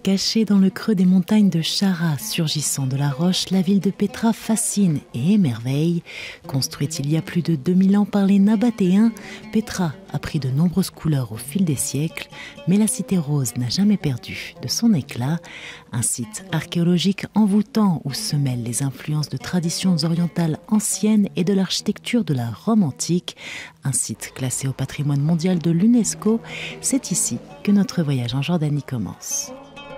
Cachée dans le creux des montagnes de Chara, surgissant de la roche, la ville de Petra fascine et émerveille. Construite il y a plus de 2000 ans par les Nabatéens, Petra a pris de nombreuses couleurs au fil des siècles, mais la cité rose n'a jamais perdu de son éclat. Un site archéologique envoûtant où se mêlent les influences de traditions orientales anciennes et de l'architecture de la Rome antique. Un site classé au patrimoine mondial de l'UNESCO, c'est ici que notre voyage en Jordanie commence.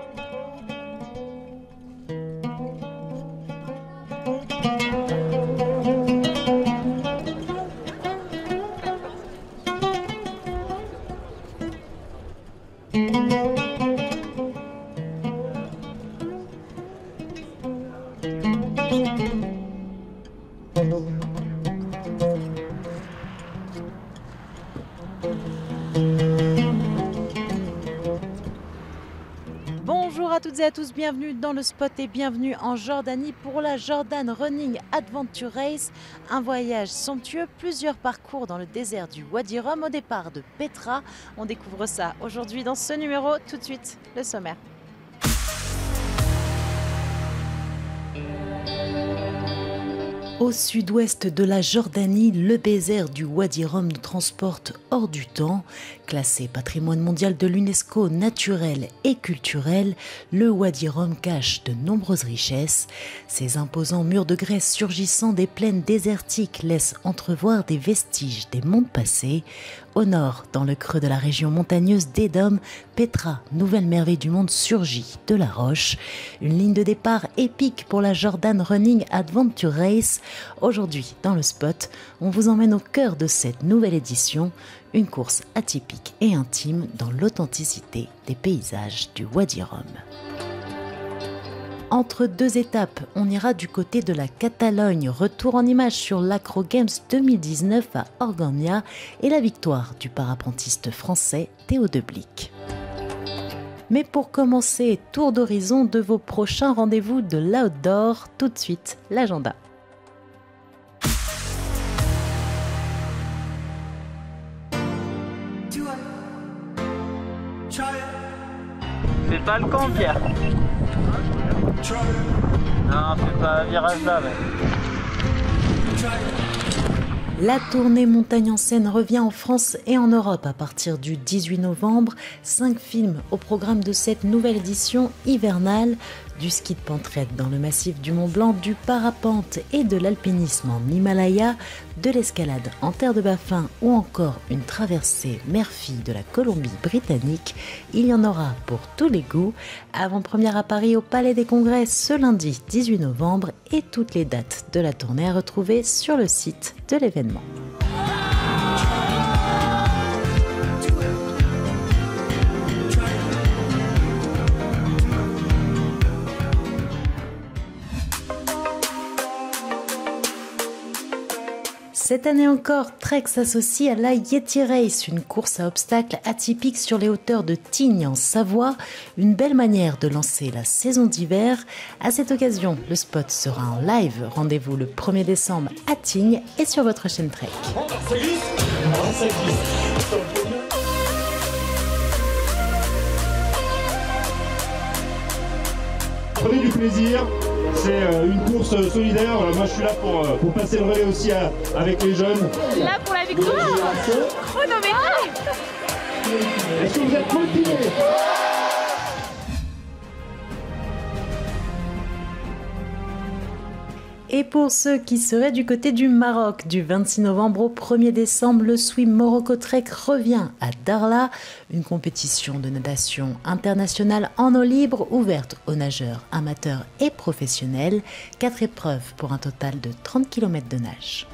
Bonjour à toutes et à tous, bienvenue dans le spot et bienvenue en Jordanie pour la Jordan Running Adventure Race. Un voyage somptueux, plusieurs parcours dans le désert du Wadi Rum au départ de Petra. On découvre ça aujourd'hui dans ce numéro. Tout de suite, le sommaire. Au sud-ouest de la Jordanie, le désert du Wadi Rum nous transporte hors du temps. Classé patrimoine mondial de l'UNESCO naturel et culturel, le Wadi Rum cache de nombreuses richesses. Ses imposants murs de grès surgissant des plaines désertiques laissent entrevoir des vestiges des mondes passés. Au nord, dans le creux de la région montagneuse d'Édom, Petra, nouvelle merveille du monde, surgit de la roche. Une ligne de départ épique pour la Jordan Running Adventure Race. Aujourd'hui, dans le spot, on vous emmène au cœur de cette nouvelle édition, une course atypique et intime dans l'authenticité des paysages du Wadi Rum. Entre deux étapes, on ira du côté de la Catalogne, retour en images sur l'Acro Games 2019 à Orgagna et la victoire du parapentiste français Théo Deblic. Mais pour commencer, tour d'horizon de vos prochains rendez-vous de l'outdoor, tout de suite l'agenda. Fais pas le camp, Pierre. Non, fais pas un virage là, mais... La tournée Montagne en Seine revient en France et en Europe à partir du 18 novembre. 5 films au programme de cette nouvelle édition hivernale. Du ski de pentraide dans le massif du Mont Blanc, du parapente et de l'alpinisme en Himalaya, de l'escalade en terre de Baffin ou encore une traversée mer-fille de la Colombie-Britannique. Il y en aura pour tous les goûts. Avant-première à Paris au Palais des Congrès ce lundi 18 novembre et toutes les dates de la tournée à retrouver sur le site de l'événement. Cette année encore, Trek s'associe à la Yeti Race, une course à obstacles atypique sur les hauteurs de Tignes en Savoie. Une belle manière de lancer la saison d'hiver. À cette occasion, le spot sera en live. Rendez-vous le 1er décembre à Tignes et sur votre chaîne Trek. Prenez du plaisir, c'est une course solidaire. Moi je suis là pour passer le relais aussi avec les jeunes. Là pour la victoire, chronométrée. Est-ce que vous êtes motivés ? Et pour ceux qui seraient du côté du Maroc, du 26 novembre au 1er décembre, le Swim Morocco Trek revient à Darla, une compétition de natation internationale en eau libre ouverte aux nageurs amateurs et professionnels. 4 épreuves pour un total de 30 km de nage.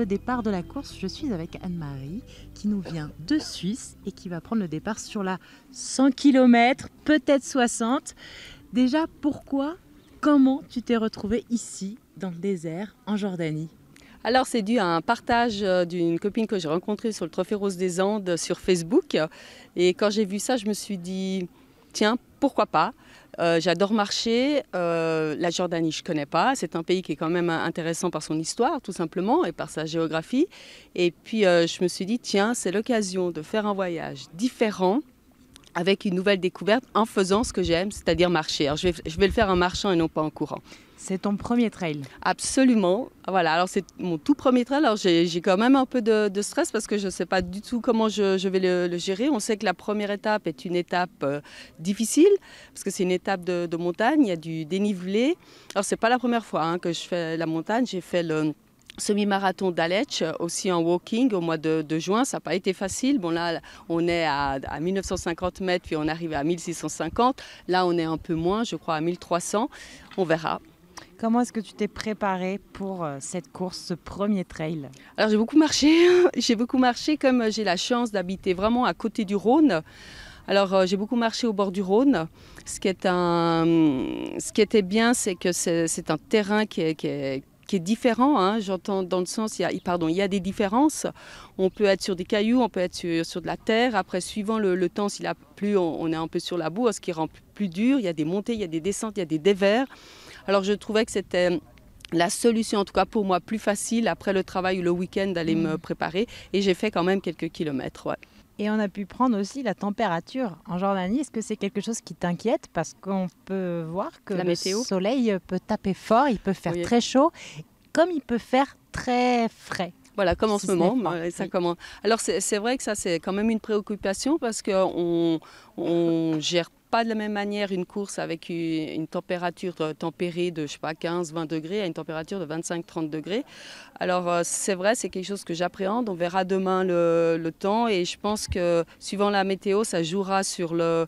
départ de la course, je suis avec Anne-Marie qui nous vient de Suisse et qui va prendre le départ sur la 100 km, peut-être 60. Déjà, comment tu t'es retrouvée ici, dans le désert, en Jordanie ? Alors c'est dû à un partage d'une copine que j'ai rencontrée sur le Trophée Rose des Andes sur Facebook. Et quand j'ai vu ça, je me suis dit, tiens, pourquoi pas ? J'adore marcher. La Jordanie, je ne connais pas. C'est un pays qui est quand même intéressant par son histoire, tout simplement, et par sa géographie. Et puis je me suis dit, tiens, c'est l'occasion de faire un voyage différent, avec une nouvelle découverte, en faisant ce que j'aime, c'est-à-dire marcher. Alors, je vais le faire en marchant et non pas en courant. C'est ton premier trail ? Absolument. Voilà, alors c'est mon tout premier trail. Alors j'ai quand même un peu de stress parce que je ne sais pas du tout comment je vais le gérer. On sait que la première étape est une étape difficile parce que c'est une étape de montagne, il y a du dénivelé. Alors ce n'est pas la première fois que je fais la montagne, j'ai fait le semi-marathon d'Aletsch, aussi en walking au mois de juin. Ça n'a pas été facile. Bon, là, on est à 1950 mètres, puis on arrive à 1650. Là, on est un peu moins, je crois, à 1300. On verra. Comment est-ce que tu t'es préparée pour cette course, ce premier trail ? Alors, j'ai beaucoup marché. J'ai beaucoup marché comme j'ai la chance d'habiter vraiment à côté du Rhône. Alors, j'ai beaucoup marché au bord du Rhône. Ce qui était bien, c'est que c'est un terrain qui est différent, j'entends dans le sens, il y a des différences. On peut être sur des cailloux, on peut être sur de la terre. Après, suivant le temps, s'il a plu, on est un peu sur la boue, ce qui rend plus dur. Il y a des montées, il y a des descentes, il y a des dévers. Alors, je trouvais que c'était la solution, en tout cas pour moi, plus facile après le travail ou le week-end d'aller me préparer. Et j'ai fait quand même quelques kilomètres. Ouais. Et on a pu prendre aussi la température en Jordanie. Est-ce que c'est quelque chose qui t'inquiète ? Parce qu'on peut voir que le soleil peut taper fort, il peut faire très chaud, comme il peut faire très frais. Voilà, comme en ce moment, ça commence. Alors c'est vrai que ça c'est quand même une préoccupation parce qu'on ne gère pas de la même manière une course avec une température tempérée de 15-20 degrés à une température de 25-30 degrés. Alors c'est vrai, c'est quelque chose que j'appréhende. On verra demain le temps et je pense que suivant la météo, ça jouera sur le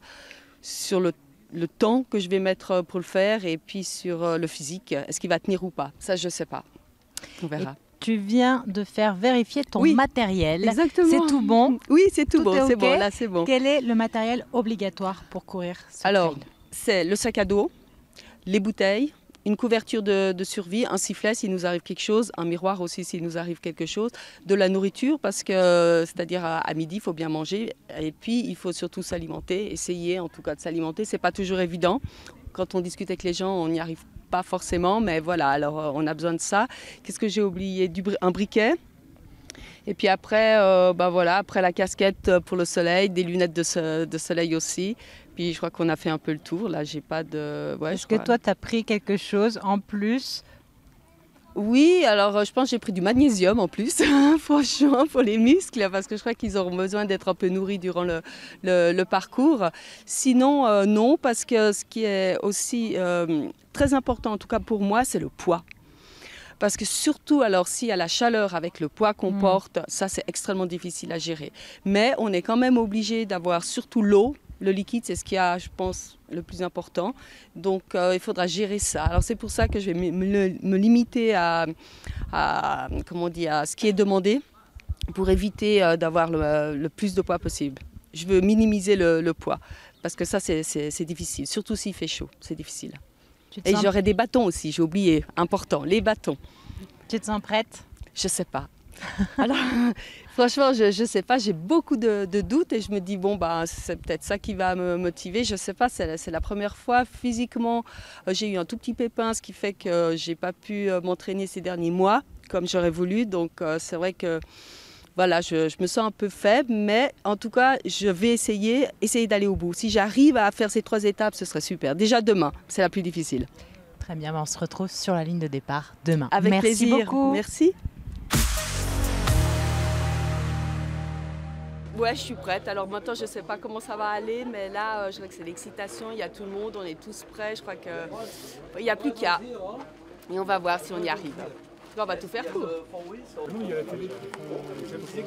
temps que je vais mettre pour le faire et puis sur le physique. Est-ce qu'il va tenir ou pas ? Ça, je ne sais pas. On verra. Tu viens de faire vérifier ton matériel. Exactement. C'est tout bon ? Oui, c'est tout bon. C'est bon. Là, c'est bon. Quel est le matériel obligatoire pour courir ce Alors, trail ? c'est le sac à dos, les bouteilles, une couverture de survie, un sifflet s'il nous arrive quelque chose, un miroir aussi s'il nous arrive quelque chose, de la nourriture parce que, c'est-à-dire à midi, il faut bien manger et puis il faut surtout s'alimenter, essayer en tout cas de s'alimenter. C'est pas toujours évident. Quand on discute avec les gens, on n'y arrive pas forcément, mais voilà, alors on a besoin de ça. Qu'est-ce que j'ai oublié ? Un briquet. Et puis après, après la casquette pour le soleil, des lunettes de soleil aussi. Puis je crois qu'on a fait un peu le tour. Là, j'ai pas de... Est-ce que toi, tu as pris quelque chose en plus ? Oui, alors je pense que j'ai pris du magnésium en plus, franchement, pour les muscles, parce que je crois qu'ils auront besoin d'être un peu nourris durant le parcours. Sinon, non, parce que ce qui est aussi très important, en tout cas pour moi, c'est le poids. Parce que surtout, alors s'il y a la chaleur avec le poids qu'on porte, ça c'est extrêmement difficile à gérer. Mais on est quand même obligé d'avoir surtout l'eau. Le liquide, c'est ce qui a, je pense, le plus important. Donc, il faudra gérer ça. Alors, c'est pour ça que je vais me limiter à ce qui est demandé pour éviter d'avoir le plus de poids possible. Je veux minimiser le poids parce que ça, c'est difficile. Surtout s'il fait chaud, c'est difficile. Et j'aurai des bâtons aussi, j'ai oublié, important, les bâtons. Tu te sens prête ? Je ne sais pas. Alors, franchement, je ne sais pas, j'ai beaucoup de doutes et je me dis, c'est peut-être ça qui va me motiver. Je ne sais pas, c'est la première fois. Physiquement, j'ai eu un tout petit pépin, ce qui fait que je n'ai pas pu m'entraîner ces derniers mois comme j'aurais voulu. Donc, c'est vrai que voilà, je me sens un peu faible, mais en tout cas, je vais essayer d'aller au bout. Si j'arrive à faire ces 3 étapes, ce serait super. Déjà demain, c'est la plus difficile. Très bien, on se retrouve sur la ligne de départ demain. Avec Merci plaisir. Beaucoup. Merci. Ouais, je suis prête. Alors maintenant, je ne sais pas comment ça va aller, mais là, je crois que c'est l'excitation. Il y a tout le monde, on est tous prêts. Je crois qu'il n'y a plus qu'à. Et on va voir si on y arrive. On va tout faire pour. Nous, il y a la télé qui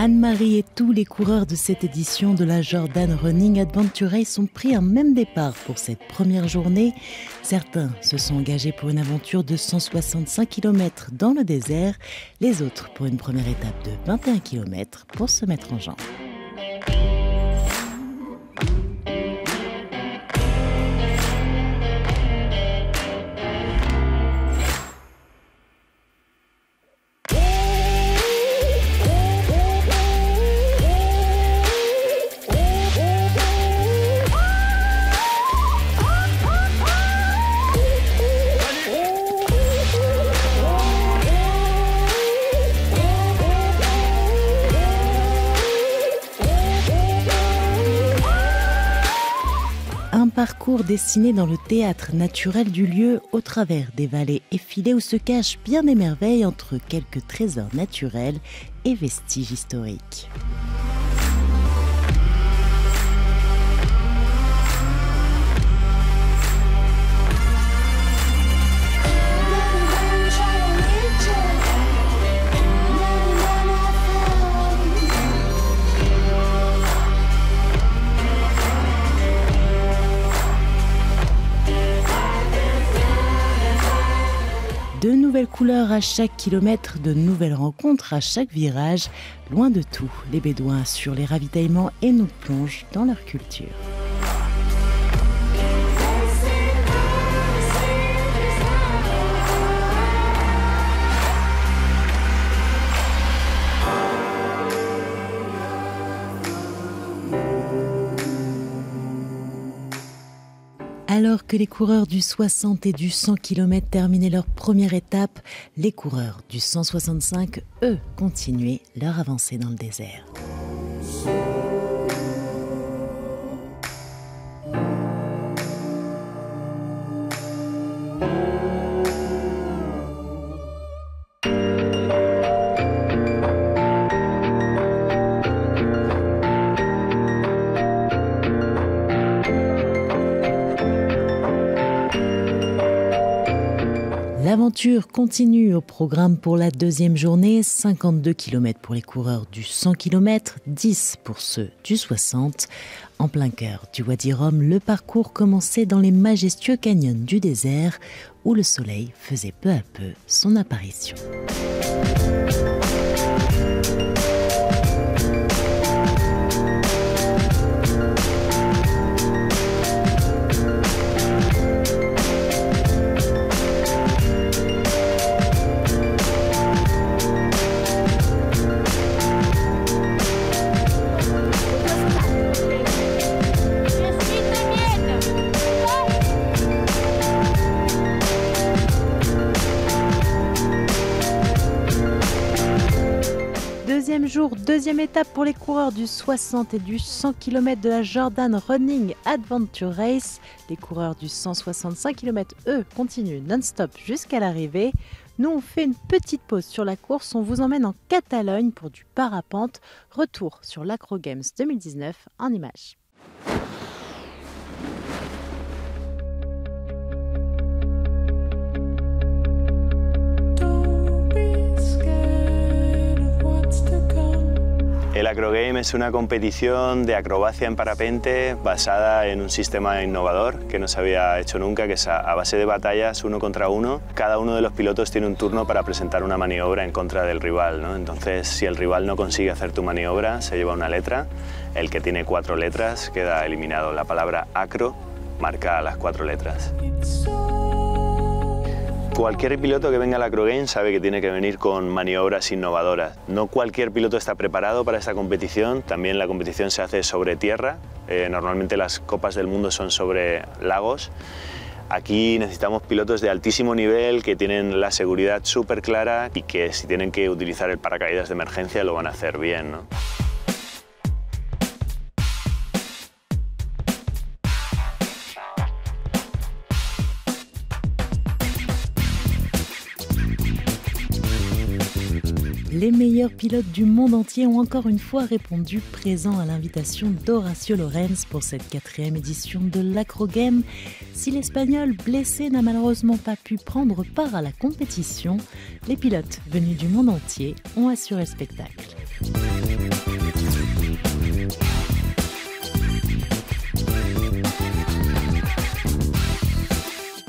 Anne-Marie et tous les coureurs de cette édition de la Jordan Running Adventure Race ont pris un même départ pour cette première journée. Certains se sont engagés pour une aventure de 165 km dans le désert, les autres pour une première étape de 21 km pour se mettre en jambes. Parcours dessiné dans le théâtre naturel du lieu au travers des vallées effilées où se cachent bien des merveilles entre quelques trésors naturels et vestiges historiques. De nouvelles couleurs à chaque kilomètre, de nouvelles rencontres à chaque virage. Loin de tout, les Bédouins assurent les ravitaillements et nous plongent dans leur culture. Alors que les coureurs du 60 et du 100 km terminaient leur première étape, les coureurs du 165, eux, continuaient leur avancée dans le désert. L'aventure continue au programme pour la deuxième journée, 52 km pour les coureurs du 100 km, 10 pour ceux du 60. En plein cœur du Wadi Rum, le parcours commençait dans les majestueux canyons du désert où le soleil faisait peu à peu son apparition. Deuxième jour, deuxième étape pour les coureurs du 60 et du 100 km de la Jordan Running Adventure Race. Les coureurs du 165 km, eux, continuent non-stop jusqu'à l'arrivée. Nous, on fait une petite pause sur la course. On vous emmène en Catalogne pour du parapente. Retour sur l'Acro Games 2019 en images. El Acrogame es una competición de acrobacia en parapente basada en un sistema innovador que no se había hecho nunca, que es a base de batallas uno contra uno. Cada uno de los pilotos tiene un turno para presentar una maniobra en contra del rival, ¿no? Entonces, si el rival no consigue hacer tu maniobra, se lleva una letra. El que tiene 4 letras queda eliminado. La palabra acro marca las 4 letras. Cualquier piloto que venga al Acrogame sabe que tiene que venir con maniobras innovadoras. No cualquier piloto está preparado para esta competición. También la competición se hace sobre tierra. Normalmente las copas del mundo son sobre lagos. Aquí necesitamos pilotos de altísimo nivel que tienen la seguridad súper clara y que si tienen que utilizar el paracaídas de emergencia lo van a hacer bien, ¿no? Les meilleurs pilotes du monde entier ont encore une fois répondu présents à l'invitation d'Horacio Lorenz pour cette 4e édition de l'Acrogame. Si l'Espagnol blessé n'a malheureusement pas pu prendre part à la compétition, les pilotes venus du monde entier ont assuré le spectacle.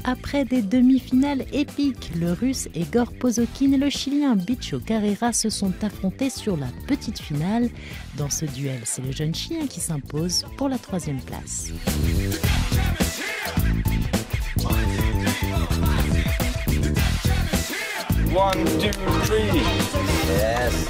Après des demi-finales épiques, le Russe Egor Pozokin et le Chilien Bicho Carrera se sont affrontés sur la petite finale. Dans ce duel, c'est le jeune Chilien qui s'impose pour la 3e place. One, two, three. Yes.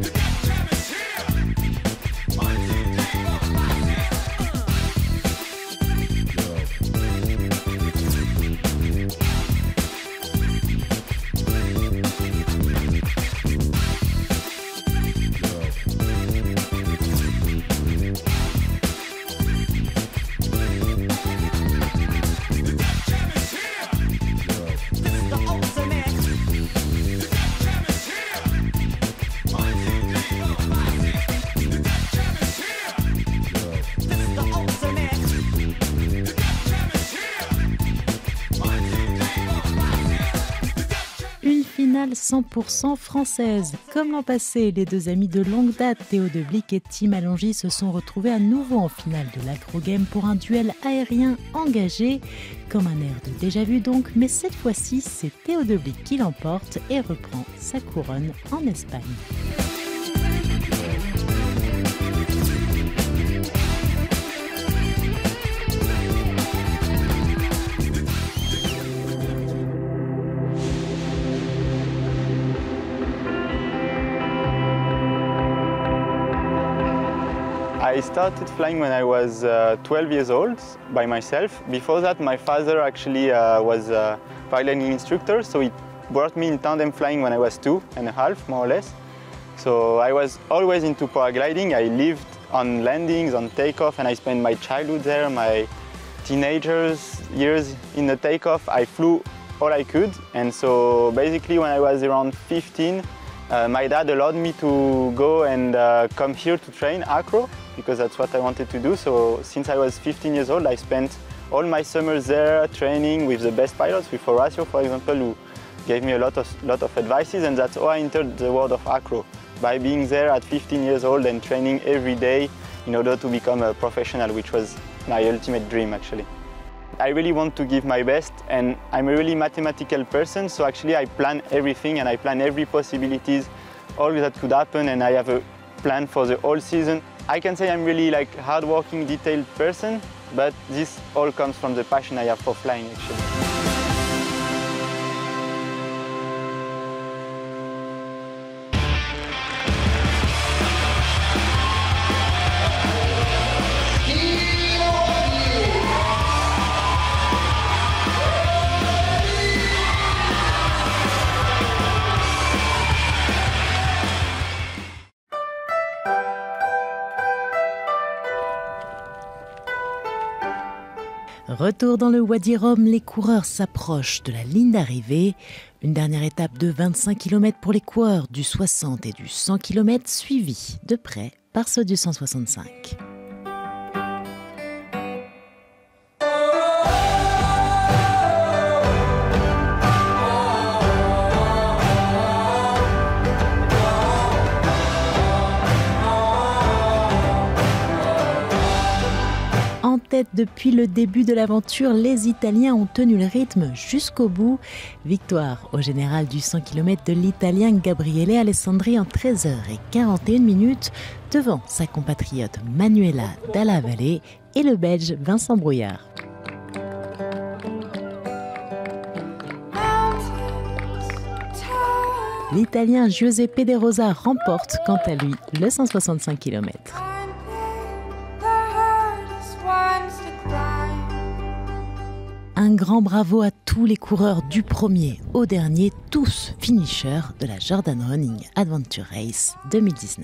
Finale 100% française. Comme l'an passé, les deux amis de longue date, Théo Deblic et Tim Allongy, se sont retrouvés à nouveau en finale de l'Acrogame pour un duel aérien engagé, comme un air de déjà vu donc, mais cette fois-ci, c'est Théo Deblic qui l'emporte et reprend sa couronne en Espagne. I started flying when I was 12 years old by myself. Before that, my father actually was a paragliding instructor, so he brought me in tandem flying when I was 2.5, more or less. So I was always into paragliding. I lived on landings, on takeoff, and I spent my childhood there, my teenagers years in the takeoff. I flew all I could, and so basically when I was around 15, my dad allowed me to go and come here to train acro, because that's what I wanted to do. So since I was 15 years old, I spent all my summers there training with the best pilots, with Horacio, for example, who gave me a lot of advices, and that's how I entered the world of acro, by being there at 15 years old and training every day in order to become a professional, which was my ultimate dream, actually. I really want to give my best, and I'm a really mathematical person, so actually I plan everything and I plan every possibilities, all that could happen, and I have a plan for the whole season. I can say I'm really like hard-working, detailed person, but this all comes from the passion I have for flying, actually. Retour dans le Wadi Rum, les coureurs s'approchent de la ligne d'arrivée. Une dernière étape de 25 km pour les coureurs du 60 et du 100 km, suivie de près par ceux du 165. Depuis le début de l'aventure, les Italiens ont tenu le rythme jusqu'au bout. Victoire au général du 100 km de l'Italien Gabriele Alessandri en 13h41 devant sa compatriote Manuela Dalla Valle et le Belge Vincent Brouillard. L'Italien Giuseppe De Rosa remporte quant à lui le 165 km. Un grand bravo à tous les coureurs du premier au dernier, tous finishers de la Jordan Running Adventure Race 2019.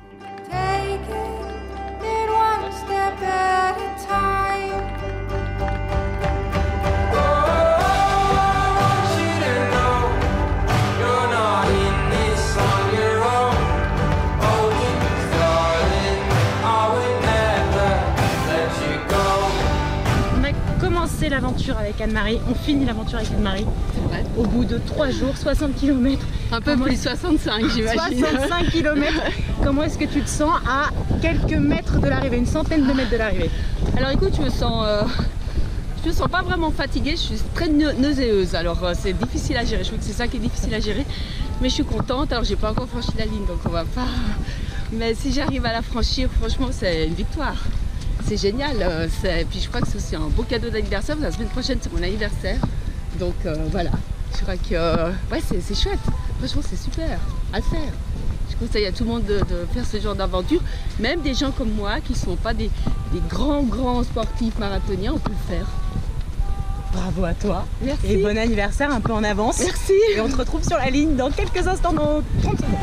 L'aventure avec Anne-Marie, on finit l'aventure avec Anne-Marie. C'est vrai. Au bout de 3 jours, 60 km. Un peu plus, 65 j'imagine. 65 km. Comment est-ce que tu te sens à quelques mètres de l'arrivée, une centaine de mètres de l'arrivée? Alors écoute, je me sens me sens pas vraiment fatiguée, je suis très nauséeuse. Alors c'est difficile à gérer, je trouve que c'est ça qui est difficile à gérer. Mais je suis contente, alors j'ai pas encore franchi la ligne, donc on va pas... Mais si j'arrive à la franchir, franchement, c'est une victoire. C'est génial. Puis je crois que c'est aussi un beau cadeau d'anniversaire. La semaine prochaine, c'est mon anniversaire. Donc voilà, je crois que ouais, c'est chouette. Franchement, c'est super à faire. Je conseille à tout le monde de faire ce genre d'aventure. Même des gens comme moi qui ne sont pas des grands sportifs marathoniens, on peut le faire. Bravo à toi. Merci. Et bon anniversaire un peu en avance. Merci. Et on te retrouve sur la ligne dans quelques instants, dans 30 secondes.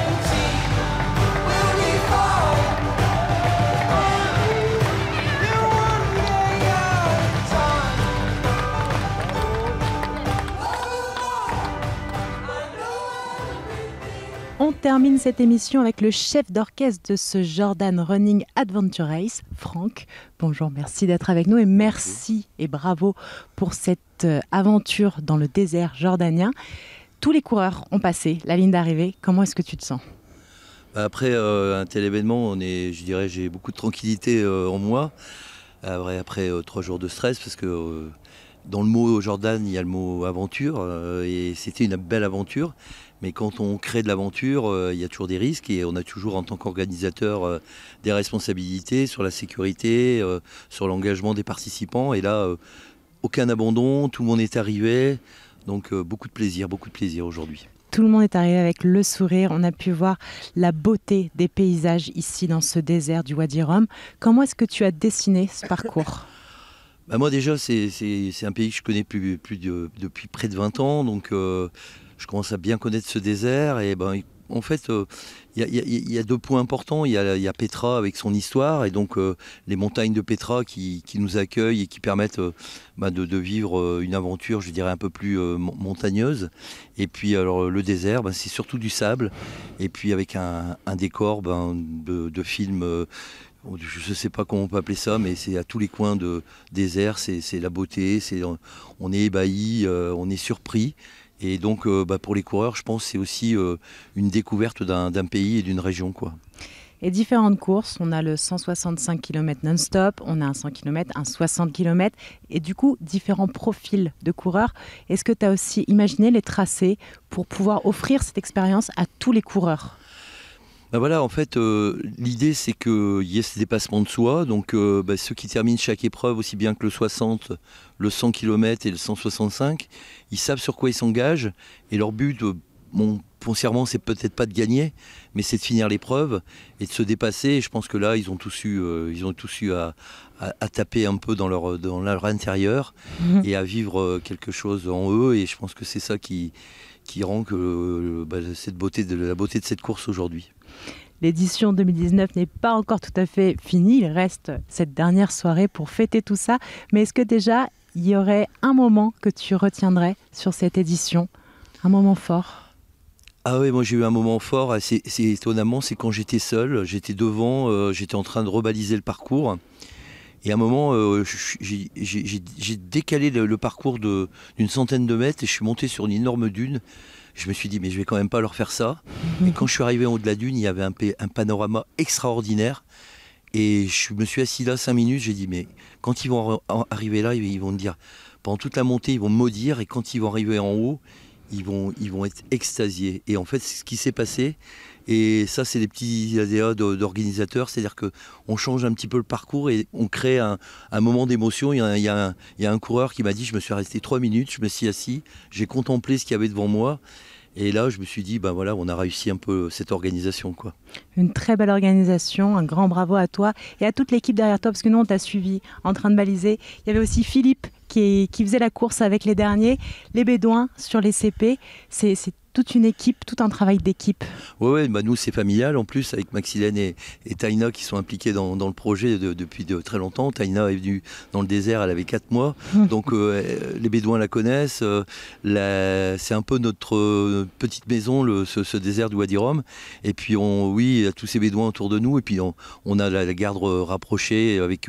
On termine cette émission avec le chef d'orchestre de ce Jordan Running Adventure Race, Franck. Bonjour, merci d'être avec nous et merci et bravo pour cette aventure dans le désert jordanien. Tous les coureurs ont passé la ligne d'arrivée. Comment est-ce que tu te sens ? Après un tel événement, j'ai beaucoup de tranquillité en moi. Après 3 jours de stress, parce que dans le mot Jordan, il y a le mot aventure, et c'était une belle aventure. Mais quand on crée de l'aventure, il y a toujours des risques, et on a toujours en tant qu'organisateur des responsabilités sur la sécurité, sur l'engagement des participants. Et là, aucun abandon, tout le monde est arrivé, donc beaucoup de plaisir aujourd'hui. Tout le monde est arrivé avec le sourire. On a pu voir la beauté des paysages ici dans ce désert du Wadi Rum. Comment est-ce que tu as dessiné ce parcours ? Moi déjà, c'est un pays que je connais depuis près de 20 ans, donc je commence à bien connaître ce désert. Et en fait, il y a 2 points importants. Il y a Petra avec son histoire, et donc les montagnes de Petra qui nous accueillent et qui permettent de vivre une aventure, je dirais, un peu plus montagneuse. Et puis alors le désert, c'est surtout du sable, et puis avec un décor de film. Je ne sais pas comment on peut appeler ça, mais c'est à tous les coins de désert, c'est la beauté, on est ébahi, on est surpris. Et donc pour les coureurs, je pense que c'est aussi une découverte d'un pays et d'une région, quoi. Et différentes courses, on a le 165 km non-stop, on a un 100 km, un 60 km, et du coup différents profils de coureurs. Est-ce que tu as aussi imaginé les tracés pour pouvoir offrir cette expérience à tous les coureurs ? Voilà, en fait, l'idée c'est qu'il y ait ce dépassement de soi. Donc ceux qui terminent chaque épreuve, aussi bien que le 60, le 100 km et le 165, ils savent sur quoi ils s'engagent. Et leur but, foncièrement, c'est peut-être pas de gagner, mais c'est de finir l'épreuve et de se dépasser. Et je pense que là, ils ont tous eu à taper un peu dans leur intérieur et à vivre quelque chose en eux. Et je pense que c'est ça qui rend que la beauté de cette course aujourd'hui. L'édition 2019 n'est pas encore tout à fait finie, il reste cette dernière soirée pour fêter tout ça. Mais est-ce que déjà, il y aurait un moment que tu retiendrais sur cette édition, un moment fort ? Ah oui, moi j'ai eu un moment fort, c'est étonnamment, c'est quand j'étais seul, j'étais devant, j'étais en train de rebaliser le parcours. Et à un moment, j'ai décalé le parcours d'une centaine de mètres et je suis monté sur une énorme dune. Je me suis dit, mais je vais quand même pas leur faire ça. Et quand je suis arrivé en haut de la dune, il y avait un panorama extraordinaire. Et je me suis assis là 5 minutes, j'ai dit, mais quand ils vont arriver là, ils vont me dire, pendant toute la montée, ils vont me maudire. Et quand ils vont arriver en haut, ils vont être extasiés. Et en fait, c'est ce qui s'est passé. Et ça, c'est des petits aléas d'organisateurs, c'est-à-dire qu'on change un petit peu le parcours et on crée un moment d'émotion. Il y a un coureur qui m'a dit, je me suis resté 3 minutes, je me suis assis, j'ai contemplé ce qu'il y avait devant moi. Et là, je me suis dit, voilà, on a réussi un peu cette organisation, quoi. Une très belle organisation, un grand bravo à toi et à toute l'équipe derrière toi, parce que nous, on t'a suivi en train de baliser. Il y avait aussi Philippe qui faisait la course avec les derniers, les Bédouins sur les CP. C'est toute une équipe, tout un travail d'équipe. Oui, nous c'est familial en plus avec Maxilène et Taïna qui sont impliqués dans le projet depuis très longtemps. Taïna est venue dans le désert, elle avait 4 mois, donc les Bédouins la connaissent. C'est un peu notre petite maison, ce désert du Wadi Rum. Et puis il y a tous ces Bédouins autour de nous et puis on a la garde rapprochée avec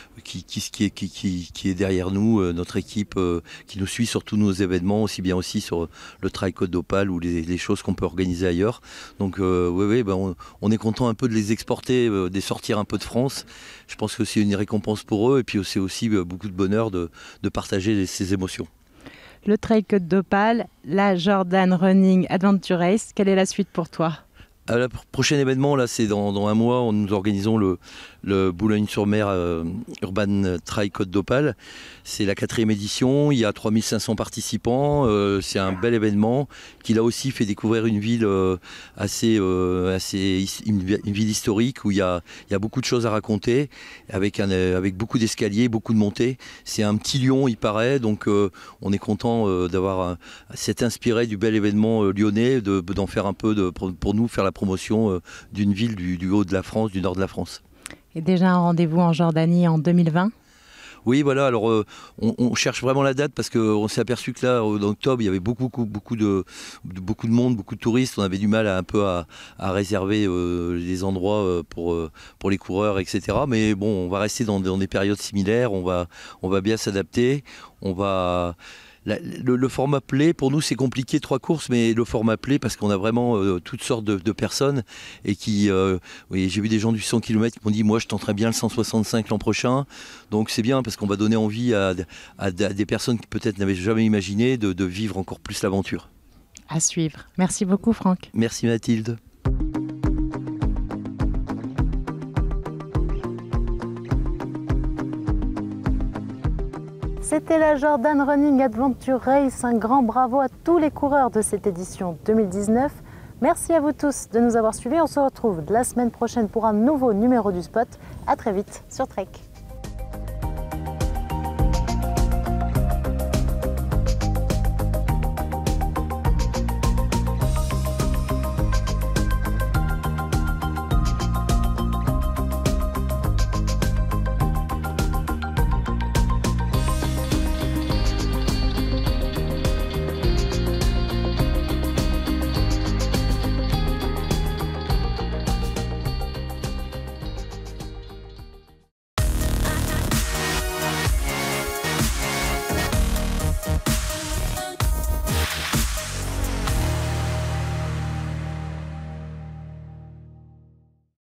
qui est derrière nous, notre équipe qui nous suit sur tous nos événements, aussi bien aussi sur le Trail Côte d'Opale ou les choses qu'on peut organiser ailleurs. Donc on est content un peu de les exporter, de les sortir un peu de France. Je pense que c'est une récompense pour eux et puis c'est aussi beaucoup de bonheur de partager ces émotions. Le Trail Côte d'Opale, la Jordan Running Adventure Race, quelle est la suite pour toi ? Le prochain événement, là, c'est dans un mois, nous organisons le Boulogne-sur-Mer Urban Trail Côte d'Opale. C'est la 4e édition, il y a 3500 participants, c'est un bel événement qui là aussi fait découvrir une ville une ville historique où il y a beaucoup de choses à raconter, avec beaucoup d'escaliers, beaucoup de montées. C'est un petit Lyon, il paraît, donc on est content d'avoir s'être inspiré du bel événement lyonnais, d'en faire un peu, pour nous faire la promotion d'une ville du haut de la France, du nord de la France. Et déjà un rendez-vous en Jordanie en 2020 ? Oui, voilà, alors on cherche vraiment la date parce qu'on s'est aperçu que là, en octobre, il y avait beaucoup de monde, beaucoup de touristes. On avait du mal à réserver les endroits pour les coureurs, etc. Mais bon, on va rester dans des périodes similaires, on va bien s'adapter, le format play, pour nous c'est compliqué, 3 courses, mais le format play parce qu'on a vraiment toutes sortes de personnes et j'ai vu des gens du 100 km qui m'ont dit moi je tenterais bien le 165 l'an prochain, donc c'est bien parce qu'on va donner envie à des personnes qui peut-être n'avaient jamais imaginé de vivre encore plus l'aventure. À suivre. Merci beaucoup Franck. Merci Mathilde. C'était la Jordan Running Adventure Race. Un grand bravo à tous les coureurs de cette édition 2019. Merci à vous tous de nous avoir suivis. On se retrouve la semaine prochaine pour un nouveau numéro du Spot. À très vite sur Trek.